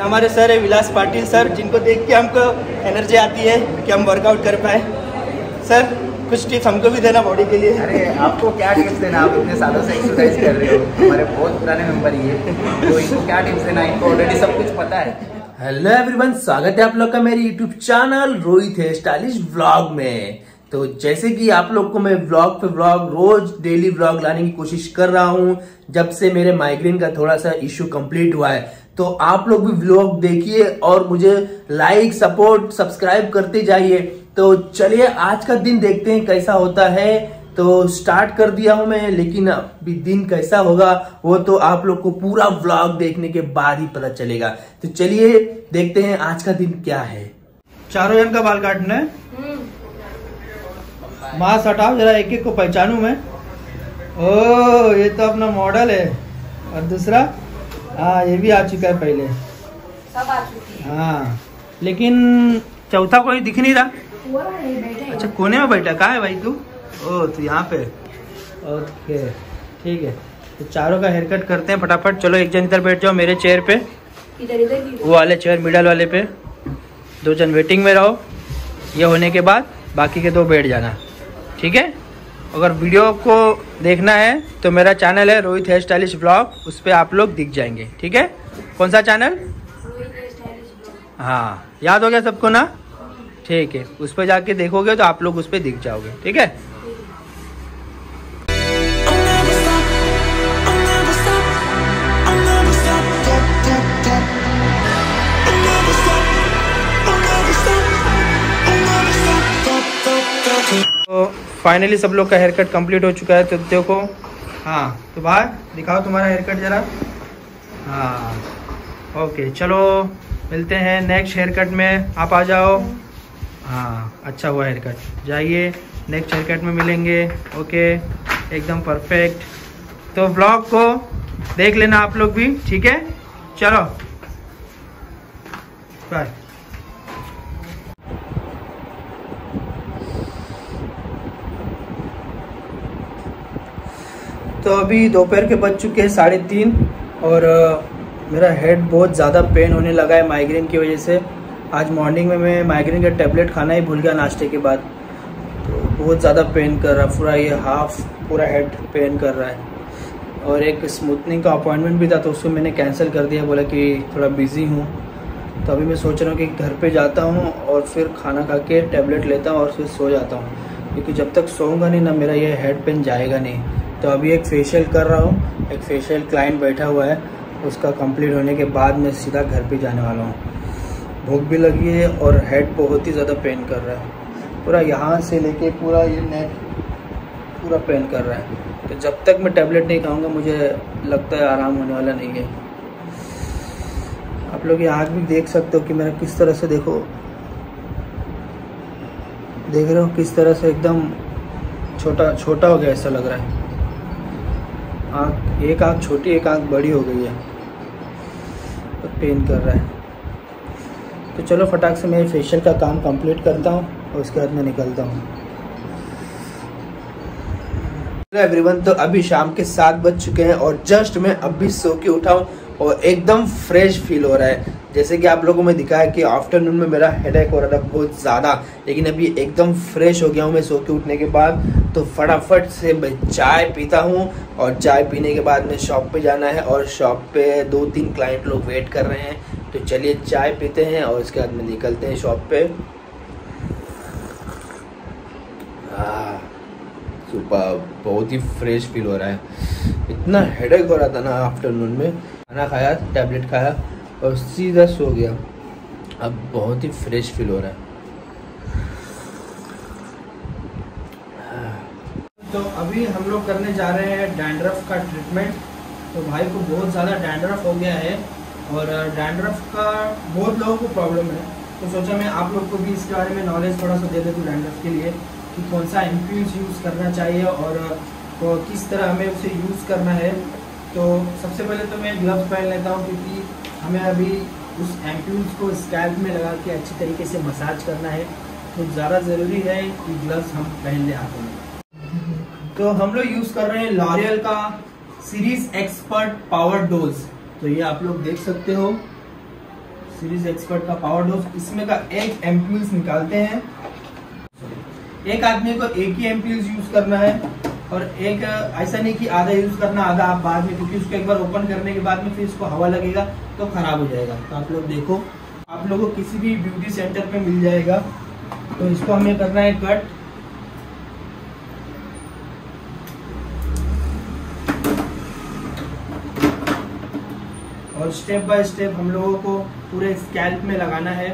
हमारे सर है विलास पाटिल सर, जिनको देख के हमको एनर्जी आती है कि हम वर्कआउट कर पाए। सर कुछ टिप्स हमको भी देना बॉडी के लिए। अरे आपको क्या टिप्स देना, आप इतने सालों से एक्सरसाइज कर रहे हो, हमारे बहुत पुराने मेंबर ही है, तो इनको क्या टिप्स देना, इनको ऑलरेडी सब कुछ पता है। हेलो एवरीवन, स्वागत है आप लोग का मेरे YouTube channel Rohit hair stylish vlog में। तो जैसे कि आप लोग को मैं व्लॉग पे व्लॉग रोज डेली व्लॉग लाने की कोशिश कर रहा हूँ जब से मेरे माइग्रेन का थोड़ा सा इश्यू कंप्लीट हुआ है, तो आप लोग भी व्लॉग देखिए और मुझे लाइक सपोर्ट सब्सक्राइब करते जाइए। तो चलिए आज का दिन देखते हैं कैसा होता है। तो स्टार्ट कर दिया हूं मैं, लेकिन अभी दिन कैसा होगा वो तो आप लोग को पूरा व्लॉग देखने के बाद ही पता चलेगा। तो चलिए देखते हैं आज का दिन क्या है। चारों जन का बाल काटना है। मास्क हटाओ जरा, एक एक को पहचानू मैं। ओ ये तो अपना मॉडल है। और दूसरा हाँ ये भी आ चुका है, पहले सब आ चुकी है। हाँ लेकिन चौथा कोई दिख नहीं रहा। अच्छा कोने में बैठा, कहाँ है भाई तू? ओ तो यहाँ पे, ओके ठीक है। तो चारों का हेयर कट करते हैं फटाफट। चलो एक जन इधर बैठ जाओ मेरे चेयर पे, इधर वो वाले चेयर मिडल वाले पे। दो जन वेटिंग में रहो, ये होने के बाद बाकी के दो बैठ जाना, ठीक है। अगर वीडियो को देखना है तो मेरा चैनल है रोहित हेयर स्टाइलिश व्लॉग, उस पर आप लोग दिख जाएंगे, ठीक है। कौन सा चैनल? हाँ याद हो गया सबको ना, ठीक है। उस पर जाके देखोगे तो आप लोग उस पर दिख जाओगे, ठीक है। तो फाइनली सब लोग का हेयर कट कंप्लीट हो चुका है। तो देखो, हाँ तो बाहर दिखाओ तुम्हारा हेयर कट जरा। हाँ ओके, चलो मिलते हैं नेक्स्ट हेयर कट में। आप आ जाओ। हाँ अच्छा हुआ हेयर कट, जाइए नेक्स्ट हेयर कट में मिलेंगे। ओके एकदम परफेक्ट। तो व्लॉग को देख लेना आप लोग भी, ठीक है। चलो बाय। तो अभी दोपहर के बज चुके हैं 3:30 और मेरा हेड बहुत ज़्यादा पेन होने लगा है माइग्रेन की वजह से। आज मॉर्निंग में मैं माइग्रेन का टेबलेट खाना ही भूल गया नाश्ते के बाद, तो बहुत ज़्यादा पेन कर रहा है पूरा, ये हाफ पूरा हेड पेन कर रहा है। और एक स्मूथनिंग का अपॉइंटमेंट भी था तो उसको मैंने कैंसिल कर दिया, बोला कि थोड़ा बिज़ी हूँ। तो अभी मैं सोच रहा हूँ कि घर पे जाता हूँ और फिर खाना खा के टेबलेट लेता हूँ और फिर सो जाता हूँ, क्योंकि जब तक सोऊंगा नहीं ना मेरा ये हेड पेन जाएगा नहीं। तो अभी एक फेशियल कर रहा हूँ, एक फेशियल क्लाइंट बैठा हुआ है, उसका कंप्लीट होने के बाद मैं सीधा घर पे जाने वाला हूँ। भूख भी लगी है और हेड बहुत ही ज़्यादा पेन कर रहा है, पूरा यहाँ से लेके पूरा ये नेक पूरा पेन कर रहा है। तो जब तक मैं टैबलेट नहीं खाऊंगा मुझे लगता है आराम होने वाला नहीं है। आप लोग ये आँख भी देख सकते हो कि मेरा किस तरह से, देखो देख रहे हो किस तरह से एकदम छोटा छोटा हो गया, ऐसा लग रहा है। आँख, एक आँख छोटी एक आँख बड़ी हो गई है, तो पेन कर रहा है। तो चलो फटाक से मैं फेशियल का काम कंप्लीट करता हूँ और उसके बाद मैं निकलता हूँ। एवरीवन, तो अभी शाम के 7 बज चुके हैं और जस्ट मैं अभी सो के उठा हूँ और एकदम फ्रेश फील हो रहा है। जैसे कि आप लोगों को मैं दिखाया कि आफ्टरनून में मेरा हेडेक हो रहा था बहुत ज़्यादा, लेकिन अभी एकदम फ्रेश हो गया हूँ मैं सो के उठने के बाद। तो फटाफट से मैं चाय पीता हूँ और चाय पीने के बाद में शॉप पे जाना है और शॉप पे 2-3 क्लाइंट लोग वेट कर रहे हैं। तो चलिए चाय पीते हैं और उसके बाद में निकलते हैं शॉप पे। सुपर, बहुत ही फ्रेश फील हो रहा है। इतना हेडेक हो रहा था ना आफ्टरनून में, खाना खाया, टैबलेट खाया और सीधा सो गया। अब बहुत ही फ्रेश फील हो रहा है। तो अभी हम लोग करने जा रहे हैं डैंड्रफ का ट्रीटमेंट। तो भाई को बहुत ज़्यादा डैंड्रफ हो गया है और डैंड्रफ का बहुत लोगों को प्रॉब्लम है। तो सोचा मैं आप लोग को भी इसके बारे में नॉलेज थोड़ा सा दे दूँ डैंड्रफ के लिए, कि कौन सा एम्प्यूल्स यूज़ करना चाहिए और तो किस तरह हमें उसे यूज़ करना है। तो सबसे पहले तो मैं ग्लव्स पहन लेता हूँ, क्योंकि हमें अभी उस एम्प्यूल्स को स्कैल्प में लगा के अच्छी तरीके से मसाज करना है, तो ज़्यादा ज़रूरी है कि ग्लव्स हम पहन ले हाथों में। तो हम लोग यूज़ कर रहे हैं लॉरियल का सीरीज एक्सपर्ट पावर डोज। तो ये आप लोग देख सकते हो, सीरीज एक्सपर्ट का पावर डोज, इसमें का एक एम्प्यूल्स निकालते हैं। एक आदमी को एक ही एम्प्यूल्स यूज करना है और एक ऐसा नहीं कि आधा यूज करना आधा आप बाद में, क्योंकि उसको एक बार ओपन करने के बाद में फिर इसको हवा लगेगा तो खराब हो जाएगा। तो आप लोग देखो, आप लोगों को किसी भी ब्यूटी सेंटर पे मिल जाएगा। तो इसको हमें करना है कट। और स्टेप बाय स्टेप हम लोगों को पूरे स्कैल्प में लगाना है।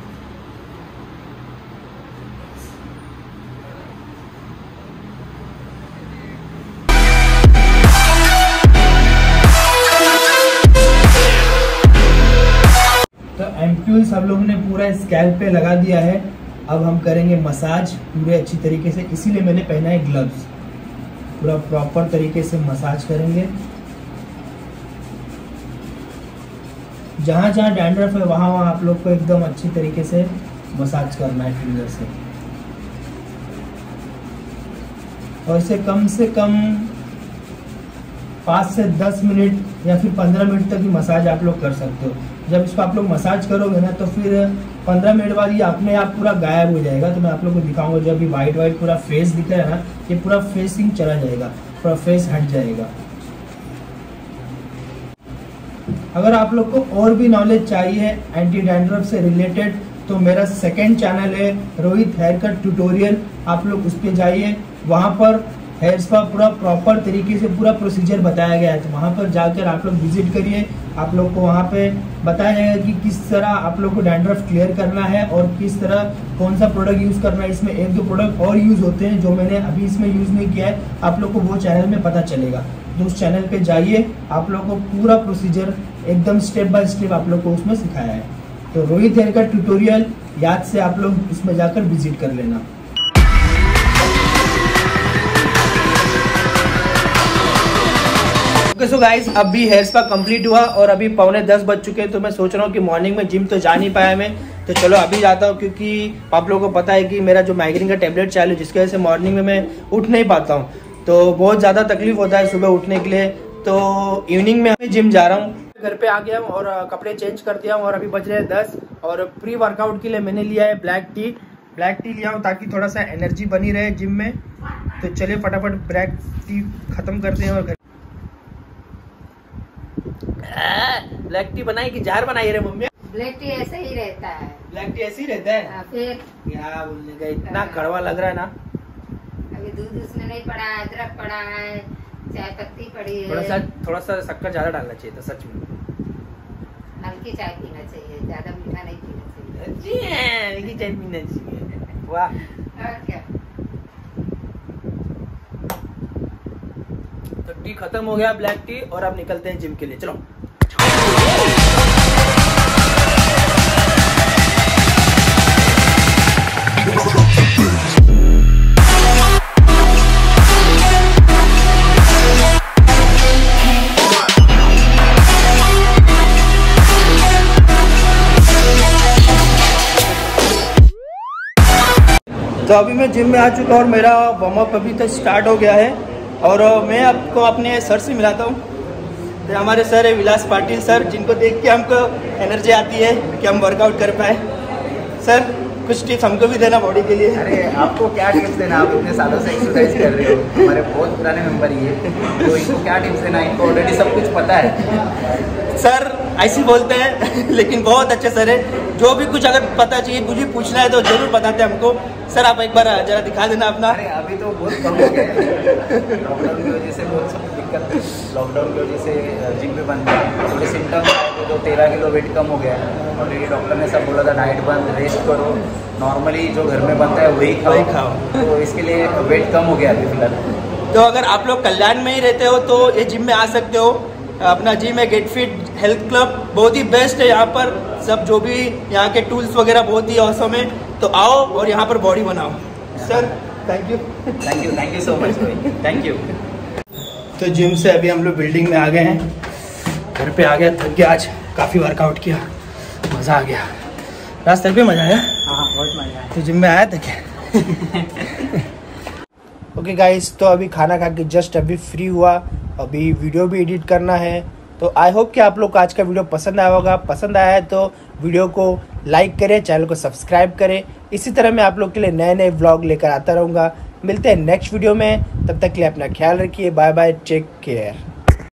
तो एम्प्यूल्स हम लोगों ने पूरा स्कैल्प पे लगा दिया है। अब हम करेंगे मसाज पूरे अच्छी तरीके से, इसीलिए मैंने पहना है ग्लव्स। पूरा प्रॉपर तरीके से मसाज करेंगे। जहाँ जहाँ डैंड्रफ है वहाँ वहाँ आप लोग को एकदम अच्छी तरीके से मसाज करना है फिंगर से। और इसे कम से कम 5 से 10 मिनट या फिर 15 मिनट तक ही मसाज आप लोग कर सकते हो। जब इसको आप लोग मसाज करोगे ना तो फिर 15 मिनट बाद ये अपने आप पूरा गायब हो जाएगा। तो मैं आप लोग को दिखाऊंगा, जब भी वाइट वाइट पूरा फेस दिख रहा है ना, ये पूरा फेसिंग चला जाएगा, पूरा फेस हट जाएगा। अगर आप लोग को और भी नॉलेज चाहिए एंटी डैंड्रफ से रिलेटेड तो मेरा सेकंड चैनल है रोहित हेयर कट ट्यूटोरियल, आप लोग उस पर जाइए। वहाँ पर हेयर स्पा पूरा प्रॉपर तरीके से पूरा प्रोसीजर बताया गया है। तो वहाँ पर जाकर आप लोग विजिट करिए। आप लोग को वहाँ पे बताया जाएगा कि किस तरह आप लोग को डैंड्रफ क्लियर करना है और किस तरह कौन सा प्रोडक्ट यूज़ करना है। इसमें 1-2 प्रोडक्ट और यूज़ होते हैं जो मैंने अभी इसमें यूज़ नहीं किया है, आप लोग को वो चैनल में पता चलेगा। तो उस चैनल पे जाइए, आप लोग को पूरा प्रोसीजर एकदम स्टेप बाय स्टेप आप लोग को उसमें सिखाया है। तो रोहित हेयर कट ट्यूटोरियल याद से आप लोग इसमें जाकर विजिट कर लेना। सो गाइस, अभी हेयर स्पा कंप्लीट हुआ और अभी 9:45 बज चुके हैं। तो मैं सोच रहा हूँ कि मॉर्निंग में जिम तो जा नहीं पाया मैं, तो चलो अभी जाता हूँ, क्योंकि आप लोगों को पता है कि मेरा जो माइग्रेन का टेबलेट चालू है, जिसकी वजह से मॉर्निंग में मैं उठ नहीं पाता हूँ। तो बहुत ज़्यादा तकलीफ होता है सुबह उठने के लिए। तो इवनिंग में मैं जिम जा रहा हूँ। घर पे आ गया हूँ और कपड़े चेंज कर दिया हूँ और अभी बज रहे हैं 10। और प्री वर्कआउट के लिए मैंने लिया है ब्लैक टी लिया हूँ ताकि थोड़ा सा एनर्जी बनी रहे जिम में। तो चलिए फटाफट ब्लैक टी खत्म करते हैं। और ब्लैक टी बनाई कि जार बनाई रे मम्मी? ब्लैक टी ऐसे ही रहता है। ब्लैक टी ऐसे ही रहता है? फिर क्या बोलने का, इतना कड़वा लग रहा है ना। अभी दूध उसमें नहीं पड़ा है, अदरक पड़ा है, चाय पत्ती पड़ी है। थोड़ा सा शक्कर ज्यादा डालना चाहिए था सच में। हल्की चाय पीना चाहिए, ज्यादा मीठा नहीं पीना चाहिए। जी हल्की चाय पीना चाहिए। वाह। और क्या। तो टी खत्म हो गया, ब्लैक टी, और अब निकलते हैं जिम के लिए। चलो। तो अभी मैं जिम में आ चुका हूँ और मेरा वार्म अप अभी तक स्टार्ट हो गया है। और मैं आपको अपने सर से मिलाता हूँ। तो हमारे सर है विलास पाटिल सर, जिनको देख के हमको एनर्जी आती है कि हम वर्कआउट कर पाए। सर कुछ टिप्स हमको भी देना बॉडी के लिए। अरे आपको क्या टिप्स देना, आप इतने सालों से एक्सरसाइज कर रहे हो, हमारे बहुत पुराने मेंबर ये, तो इनको क्या टिप्स देना, इनको ऑलरेडी सब कुछ पता है। सर ऐसे बोलते हैं लेकिन बहुत अच्छे सर है। जो भी कुछ अगर पता चाहिए, कुछ भी पूछना है तो जरूर बताते हैं हमको। सर आप एक बार जरा दिखा देना अपना। अरे अभी तो बहुत कम हो गया है, लॉकडाउन की वजह से बहुत सब दिक्कत, लॉकडाउन की वजह से जिम में बंद था, थोड़े सिम्टम्स आए थे, तो 13 किलो वेट कम हो गया। ऑलरेडी डॉक्टर ने सब बोला था डाइट बंद, रेस्ट करो, नॉर्मली जो घर में बनता है वही खाओ। तो इसके लिए वेट कम हो गया अभी फिलहाल। तो अगर आप लोग कल्याण में ही रहते हो तो ये जिम में आ सकते हो। अपना जिम है गेट फिट हेल्थ क्लब, बहुत ही बेस्ट है। यहाँ पर सब जो भी यहाँ के टूल्स वगैरह बहुत ही औसम है। तो आओ और यहाँ पर बॉडी बनाओ। Sir thank you so much, thank you. तो जिम से अभी हम लोग बिल्डिंग में आ गए हैं, घर पे आ गया, थक गया, आज काफ़ी वर्कआउट किया, मज़ा आ गया। रास्ते पे मज़ा आया? हाँ बहुत मज़ा आया। तो जिम में आया था क्या? ओके गाइस, तो अभी खाना खा के जस्ट अभी फ्री हुआ। अभी वीडियो भी एडिट करना है तो आई होप कि आप लोग को आज का वीडियो पसंद आया होगा। पसंद आया है तो वीडियो को लाइक करें, चैनल को सब्सक्राइब करें। इसी तरह मैं आप लोग के लिए नए नए व्लॉग लेकर आता रहूँगा। मिलते हैं नेक्स्ट वीडियो में, तब तक के लिए अपना ख्याल रखिए। Bye bye, take care.